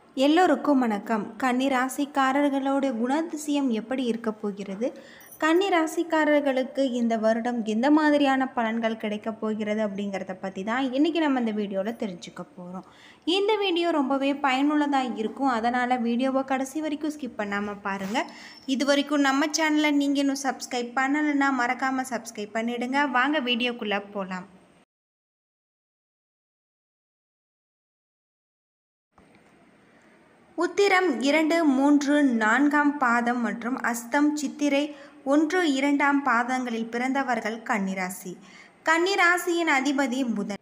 எல்லோருக்கும் வணக்கம். கன்னி ராசிக்காரர்களோட குணாதிசயம் எப்படி இருக்க போகிறது? கன்னி ராசிக்காரர்களுக்கு இந்த வருடம் எந்த மாதிரியான பலன்கள் கிடைக்க போகிறது அப்படிங்கிறத பற்றி தான் இன்றைக்கி நம்ம இந்த வீடியோவில் தெரிஞ்சுக்க போகிறோம். இந்த வீடியோ ரொம்பவே பயனுள்ளதாக இருக்கும். அதனால் வீடியோவை கடைசி வரைக்கும் ஸ்கிப் பண்ணாமல் பாருங்கள். இது வரைக்கும் நம்ம சேனலை நீங்கள் இன்னும் சப்ஸ்கிரைப் பண்ணலைன்னா மறக்காமல் சப்ஸ்கிரைப் பண்ணிவிடுங்க. வாங்க வீடியோக்குள்ளே போகலாம். உத்திரம் 2, 3, 4ஆம் பாதம் மற்றும் அஸ்தம், சித்திரை 1, 2ஆம் பாதங்களில் பிறந்தவர்கள் கன்னிராசி. கன்னிராசியின் அதிபதி புதன்.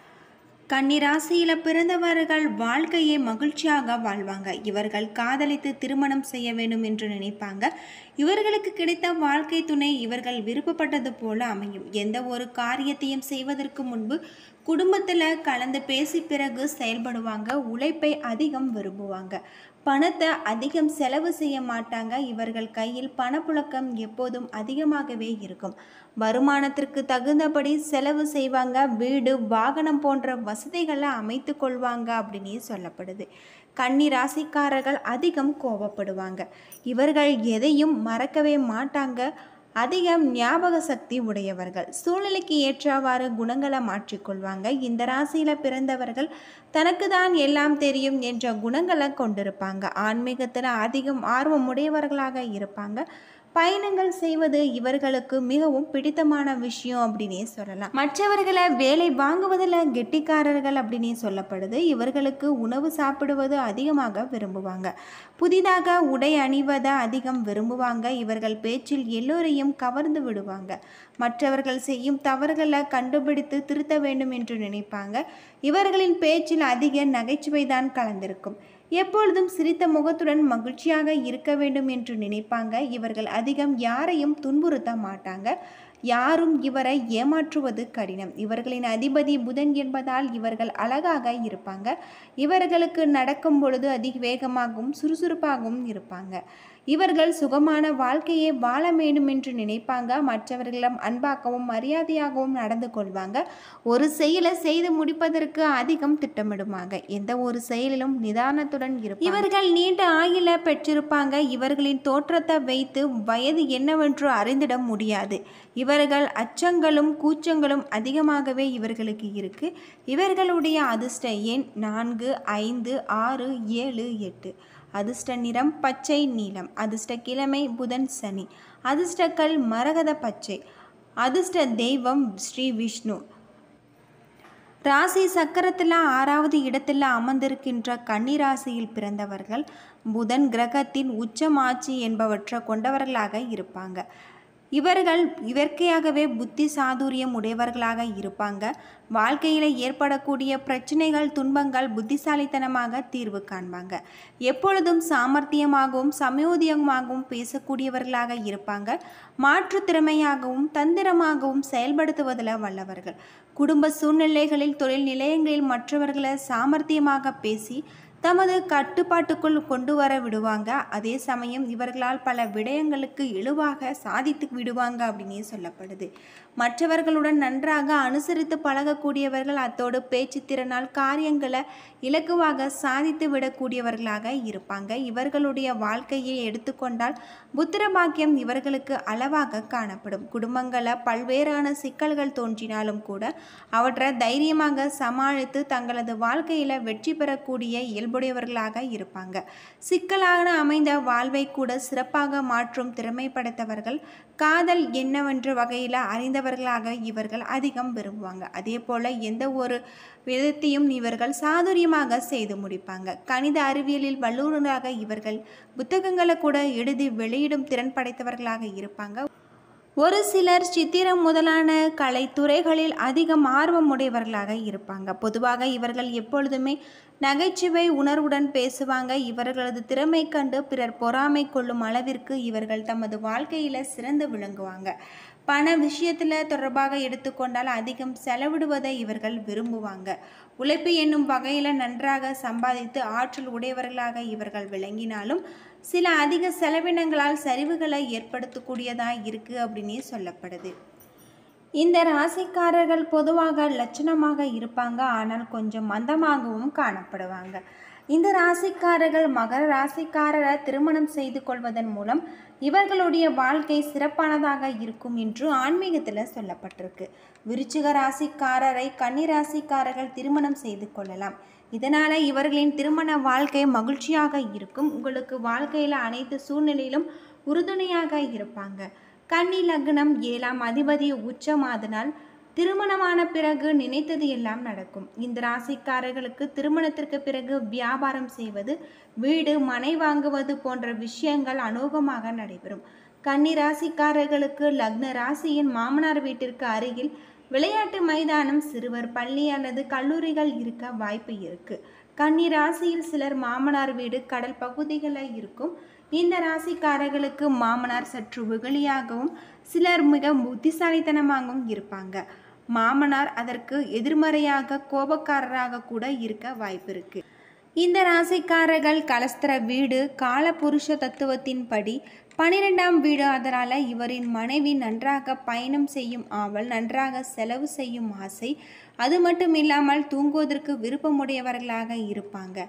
கன்னிராசியில் பிறந்தவர்கள் வாழ்க்கையை மகிழ்ச்சியாக வாழ்வாங்க. இவர்கள் காதலித்து திருமணம் செய்ய வேண்டும் என்று நினைப்பாங்க. இவர்களுக்கு கிடைத்த வாழ்க்கை துணை இவர்கள் விருப்பப்பட்டது போல அமையும். எந்த ஒரு காரியத்தையும் செய்வதற்கு முன்பு குடும்பத்தில் கலந்து பேசி பிறகு செயல்படுவாங்க. உழைப்பை அதிகம் விரும்புவாங்க. பணத்தை அதிகம் செலவு செய்ய மாட்டாங்க. இவர்கள் கையில் பணப்புழக்கம் எப்போதும் அதிகமாகவே இருக்கும். வருமானத்திற்கு தகுந்தபடி செலவு செய்வாங்க. வீடு, வாகனம் போன்ற வசதிகளை அமைத்து கொள்வாங்க அப்படின்னு சொல்லப்படுது. கன்னி ராசிக்காரர்கள் அதிகம் கோபப்படுவாங்க. இவர்கள் எதையும் மறக்கவே மாட்டாங்க. அதிகம் ஞாபக சக்தி உடையவர்கள். சூழ்நிலைக்கு ஏற்றவாறு குணங்களை மாற்றிக்கொள்வாங்க. இந்த ராசியில் பிறந்தவர்கள் தனக்கு தான் எல்லாம் தெரியும் என்ற குணங்களை கொண்டிருப்பாங்க. ஆன்மீகத்தில் அதிகம் ஆர்வம் உடையவர்களாக இருப்பாங்க. பயணங்கள் செய்வது இவர்களுக்கு மிகவும் பிடித்தமான விஷயம் அப்படின்னே சொல்லலாம். மற்றவர்களை வேலை வாங்குவதில் கெட்டிக்காரர்கள் அப்படின்னே சொல்லப்படுது. இவர்களுக்கு உணவு சாப்பிடுவது அதிகமாக விரும்புவாங்க. புதிதாக உடை அணிவதை அதிகம் விரும்புவாங்க. இவர்கள் பேச்சில் எல்லோரையும் கவர்ந்து விடுவாங்க. மற்றவர்கள் செய்யும் தவறுகளை கண்டுபிடித்து திருத்த வேண்டும் என்று நினைப்பாங்க. இவர்களின் பேச்சில் அதிக நகைச்சுவை தான் கலந்திருக்கும். எப்பொழுதும் சிரித்த முகத்துடன் மகிழ்ச்சியாக இருக்க வேண்டும் என்று நினைப்பாங்க. இவர்கள் அதிகம் யாரையும் துன்புறுத்த மாட்டாங்க. யாரும் இவரை ஏமாற்றுவது கடினம். இவர்களின் அதிபதி புதன் என்பதால் இவர்கள் அழகாக இருப்பாங்க. இவர்களுக்கு நடக்கும் பொழுது அதிக வேகமாகவும் சுறுசுறுப்பாகவும் இருப்பாங்க. இவர்கள் சுகமான வாழ்க்கையை வாழ வேண்டும் என்று நினைப்பாங்க. மற்றவர்களிடம் அன்பாகவும் மரியாதையாகவும் நடந்து கொள்வாங்க. ஒரு செயலை செய்து முடிப்பதற்கு அதிகம் திட்டமிடுவாங்க. எந்த ஒரு செயலிலும் நிதானத்துடன் இருப்பாங்க. இவர்கள் நீண்ட ஆயுள பெற்றிருப்பாங்க. இவர்களின் தோற்றத்தை வைத்து வயது என்னவென்று அறிந்திட முடியாது. இவர்கள் அச்சங்களும் கூச்சங்களும் அதிகமாகவே இவர்களுக்கு இருக்கு. இவர்களுடைய அதிர்ஷ்ட எண் 4, 5, 6, 7, 8. அதிர்ஷ்ட நிறம் பச்சை நீலம். அதிர்ஷ்ட கிழமை புதன், சனி. அதிர்ஷ்டக்கல் மரகத பச்சை. அதிர்ஷ்ட தெய்வம் ஸ்ரீ விஷ்ணு. ராசி சக்கரத்தில் 6வது இடத்தில் அமர்ந்திருக்கின்ற கன்னி ராசியில் பிறந்தவர்கள் புதன் கிரகத்தின் உச்சம், ஆட்சி என்பவற்றை கொண்டவர்களாக இருப்பாங்க. இவர்கள் இயற்கையாகவே புத்தி சாதுரியம் உடையவர்களாக இருப்பாங்க. வாழ்க்கையில் ஏற்படக்கூடிய பிரச்சனைகள், துன்பங்கள் புத்திசாலித்தனமாக தீர்வு காண்பாங்க. எப்பொழுதும் சாமர்த்தியமாகவும் சமயோதியமாகவும் பேசக்கூடியவர்களாக இருப்பாங்க. மாற்றுத்திறமையாகவும் தந்திரமாகவும் செயல்படுத்துவதில் வல்லவர்கள். குடும்ப சூழ்நிலைகளில், தொழில் நிலையங்களில் மற்றவர்களை சாமர்த்தியமாக பேசி தமது கட்டுப்பாட்டுக்குள் கொண்டு வர விடுவாங்க. அதே சமயம் இவர்களால் பல விடயங்களுக்கு இழுவாக சாதித்து விடுவாங்க அப்படின்னே சொல்லப்படுது. மற்றவர்களுடன் நன்றாக அனுசரித்து பழகக்கூடியவர்கள். அத்தோடு பேச்சு திறனால் காரியங்களை இலகுவாக சாதித்து விடக்கூடியவர்களாக இருப்பாங்க. இவர்களுடைய வாழ்க்கையை எடுத்துக்கொண்டால் புத்திர பாக்கியம் இவர்களுக்கு அளவாக காணப்படும். குடும்பங்களில் பல்வேறான சிக்கல்கள் தோன்றினாலும் கூட அவற்றை தைரியமாக சமாளித்து தங்களது வாழ்க்கையில் வெற்றி பெறக்கூடிய இயல்புடையவர்களாக இருப்பாங்க. சிக்கலான அமைந்த வாழ்வை கூட சிறப்பாக மாற்றும் திறமை படைத்தவர்கள். காதல் என்னவென்ற வகையில் அறிந்தவர்களாக இவர்கள் அதிகம் விரும்புவாங்க. அதே போல் எந்த ஒரு விதத்தையும் இவர்கள் சாதுரியமாக செய்து முடிப்பாங்க. கணித அறிவியலில் வல்லுநராக இவர்கள் புத்தகங்களை கூட எழுதி வெளியிடும் திறன் படைத்தவர்களாக இருப்பாங்க. ஒரு சிலர் சித்திரம் முதலான கலைத்துறைகளில் அதிகம் ஆர்வம் உடையவர்களாக இருப்பாங்க. பொதுவாக இவர்கள் எப்பொழுதுமே நகைச்சுவை உணர்வுடன் பேசுவாங்க. இவர்களது திறமை கண்டு பிறர் பொறாமை கொள்ளும் அளவிற்கு இவர்கள் தமது வாழ்க்கையில் சிறந்து விளங்குவாங்க. பண விஷயத்தில் தொடர்பாக எடுத்துக்கொண்டால் அதிகம் செலவிடுவதை இவர்கள் விரும்புவாங்க. உழைப்பு என்னும் வகையில் நன்றாக சம்பாதித்து ஆற்றல் உடையவர்களாக இவர்கள் விளங்கினாலும் சில அதிக செலவினங்களால் சரிவுகளை ஏற்படுத்தக்கூடியதாக இருக்குது அப்படின்னே சொல்லப்படுது. இந்த ராசிக்காரர்கள் பொதுவாக லட்சணமாக இருப்பாங்க, ஆனால் கொஞ்சம் மந்தமாகவும் காணப்படுவாங்க. இந்த ராசிக்காரர்கள் மகர ராசிக்காரரை திருமணம் செய்து கொள்வதன் மூலம் இவர்களுடைய வாழ்க்கை சிறப்பானதாக இருக்கும் என்று ஆன்மீகத்தில் சொல்லப்பட்டிருக்கு. விருச்சிக ராசிக்காரரை கன்னி ராசிக்காரர்கள் திருமணம் செய்து கொள்ளலாம். இதனால் இவர்களின் திருமண வாழ்க்கை மகிழ்ச்சியாக இருக்கும். உங்களுக்கு வாழ்க்கையில் அனைத்து சூழ்நிலையிலும் உறுதுணையாக இருப்பாங்க. கன்னி லக்னம் 7ஆம் அதிபதி உச்சமாதனால் திருமணமான பிறகு நினைத்தது எல்லாம் நடக்கும். இந்த ராசிக்காரர்களுக்கு திருமணத்திற்கு பிறகு வியாபாரம் செய்வது, வீடு மனை வாங்குவது போன்ற விஷயங்கள் அநோகமாக நடைபெறும். கன்னி ராசிக்காரர்களுக்கு லக்ன ராசியின் மாமனார் வீட்டிற்கு அருகில் விளையாட்டு மைதானம், சிறுவர் பள்ளி அல்லது கல்லூரிகள் இருக்க வாய்ப்பு இருக்கு. கன்னி ராசியில் சிலர் மாமனார் வீடு கடல் பகுதிகளில் இருக்கும். இந்த ராசிக்காரர்களுக்கு மாமனார் சற்று வெகுளியாகவும் சிலர் மிக புத்திசாலித்தனமாகவும் இருப்பாங்க. மாமனார் அதற்கு எதிர்மறையாக கோபக்காரராக கூட இருக்க வாய்ப்பு இருக்கு. இந்த ராசிக்காரர்கள் கலஸ்திர வீடு காலபுருஷ தத்துவத்தின்படி 12ஆம் வீடு. அதனால் இவரின் மனைவி நன்றாக பயணம் செய்யும் ஆவல், நன்றாக செலவு செய்யும் ஆசை, அது மட்டும் இல்லாமல் தூங்குவதற்கு விருப்பமுடையவர்களாக இருப்பாங்க.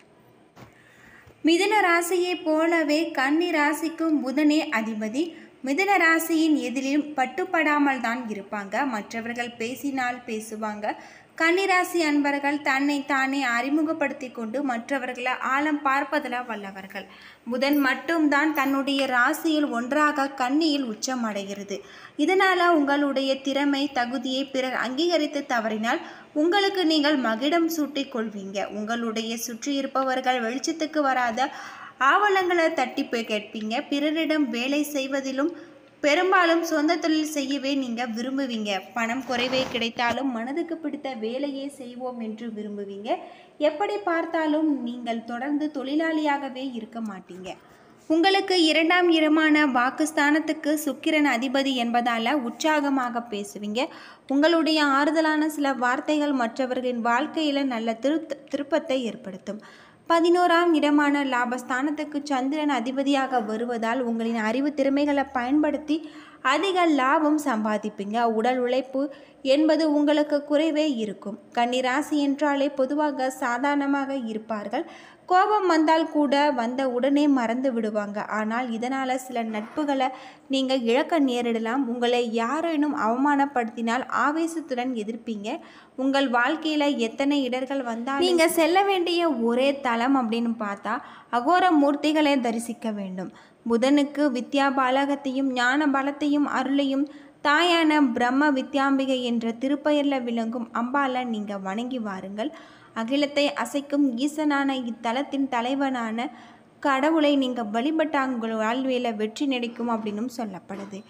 மிதுன ராசியை போலவே கன்னி ராசிக்கும் புதனே அதிபதி. மிதுன ராசியின் எதிலும் பட்டுப்படாமல் தான் இருப்பாங்க. மற்றவர்கள் பேசினால் பேசுவாங்க. கன்னிராசி அன்பர்கள் தன்னை தானே அறிமுகப்படுத்தி கொண்டு மற்றவர்களை ஆழம் பார்ப்பதில் வல்லவர்கள். புதன் மட்டும்தான் தன்னுடைய ராசியில் ஒன்றாக கன்னியில் உச்சம் அடைகிறது. இதனால் உங்களுடைய திறமை தகுதியை பிறர் அங்கீகரித்து தவறினால் உங்களுக்கு நீங்கள் மகிடம் சூட்டிக் கொள்வீங்க. உங்களுடைய சுற்றி இருப்பவர்கள் வெளிச்சத்துக்கு வராத ஆவலங்களை தட்டி கேட்பீங்க. பிறரிடம் வேலை செய்வதிலும் பெரும்பாலும் சொந்த தொழில் செய்யவே நீங்கள் விரும்புவீங்க. பணம் குறைவே கிடைத்தாலும் மனதுக்கு பிடித்த வேலையே செய்வோம் என்று விரும்புவீங்க. எப்படி பார்த்தாலும் நீங்கள் தொடர்ந்து தொழிலாளியாகவே இருக்க மாட்டீங்க. உங்களுக்கு 2ஆம் இடமான வாக்குஸ்தானத்துக்கு சுக்கிரன் அதிபதி என்பதால் உற்சாகமாக பேசுவீங்க. உங்களுடைய ஆறுதலான சில வார்த்தைகள் மற்றவர்களின் வாழ்க்கையில் நல்ல திருப்பத்தை ஏற்படுத்தும். 11ஆம் இடமான லாபஸ்தானத்துக்கு சந்திரன் அதிபதியாக வருவதால் உங்களின் அறிவு திறமைகளை பயன்படுத்தி அதிக லாபம் சம்பாதிப்பீங்க. உடல் உழைப்பு என்பது உங்களுக்கு குறைவே இருக்கும். கன்னி ராசி என்றாலே பொதுவாக சாதாரணமாக இருப்பார்கள். கோபம் வந்தால் கூட வந்த உடனே மறந்து விடுவாங்க. ஆனால் இதனால் சில நட்புகளை நீங்கள் இழக்க நேரிடலாம். உங்களை யாரேனும் அவமானப்படுத்தினால் ஆவேசத்துடன் எதிர்ப்பீங்க. உங்கள் வாழ்க்கையில் எத்தனை இடர்கள் வந்தால் நீங்கள் செல்ல வேண்டிய ஒரே தலம் அப்படின்னு பார்த்தா அகோர மூர்த்திகளை தரிசிக்க வேண்டும். புதனுக்கு வித்யா பாலகத்தையும் ஞான பலத்தையும் அருளையும் தாயான பிரம்ம வித்யாம்பிகை என்ற திருப்பெயரில் விளங்கும் அம்பாலை நீங்கள் வணங்கி வாருங்கள். அகிலத்தை அசைக்கும் ஈசனான இத்தலத்தின் தலைவனான கடவுளை நீங்கள் வழிபட்டால் உங்கள் வாழ்வியில் வெற்றி கிடைக்கும் அப்படின்னும் சொல்லப்படுது.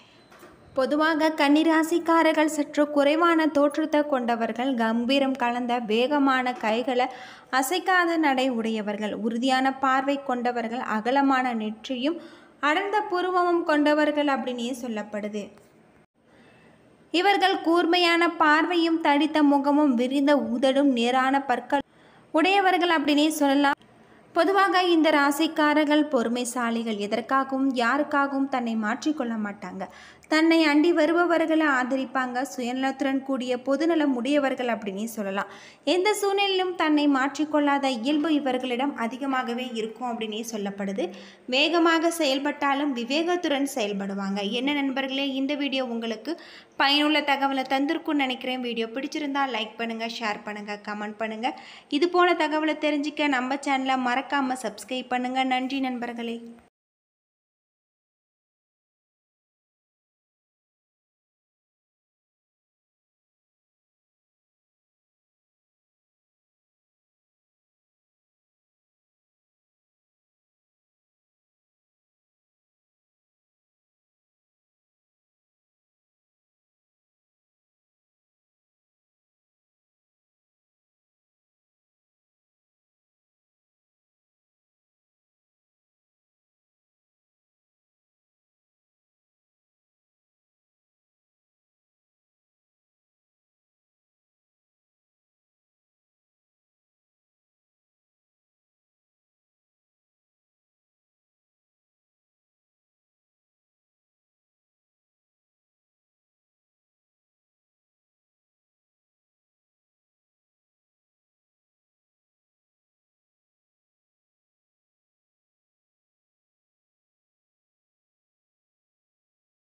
பொதுவாக கன்னிராசிக்காரர்கள் சற்று குறைவான தோற்றத்தை கொண்டவர்கள். கம்பீரம் கலந்த வேகமான கைகளை அசைக்காத நடை உடையவர்கள். உறுதியான பார்வை கொண்டவர்கள். அகலமான நெற்றியும் அடர்ந்த புருவமும் கொண்டவர்கள் அப்படின்னே சொல்லப்படுது. இவர்கள் கூர்மையான பார்வையும் தடித்த முகமும் விரிந்த உதடும் நேரான பற்கள் உடையவர்கள் அப்படின்னே சொல்லலாம். பொதுவாக இந்த ராசிக்காரர்கள் பொறுமைசாலிகள். எதற்காகவும் யாருக்காகவும் தன்னை மாற்றிக்கொள்ள மாட்டாங்க. தன்னை அண்டி வருபவர்களை ஆதரிப்பாங்க. சுயநலத்துடன் கூடிய பொதுநலம் உடையவர்கள் அப்படின்னே சொல்லலாம். எந்த சூழ்நிலையிலும் தன்னை மாற்றிக்கொள்ளாத இயல்பு இவர்களிடம் அதிகமாகவே இருக்கும் அப்படின்னே சொல்லப்படுது. வேகமாக செயல்பட்டாலும் விவேகத்துடன் செயல்படுவாங்க. என்ன நண்பர்களே, இந்த வீடியோ உங்களுக்கு பயனுள்ள தகவலை தந்திருக்கும்னு நினைக்கிறேன். வீடியோ பிடிச்சிருந்தா லைக் பண்ணுங்கள், ஷேர் பண்ணுங்கள், கமெண்ட் பண்ணுங்கள். இது போல தகவலை தெரிஞ்சுக்க நம்ம சேனலை மறக்காமல் சப்ஸ்கிரைப் பண்ணுங்கள். நன்றி நண்பர்களே.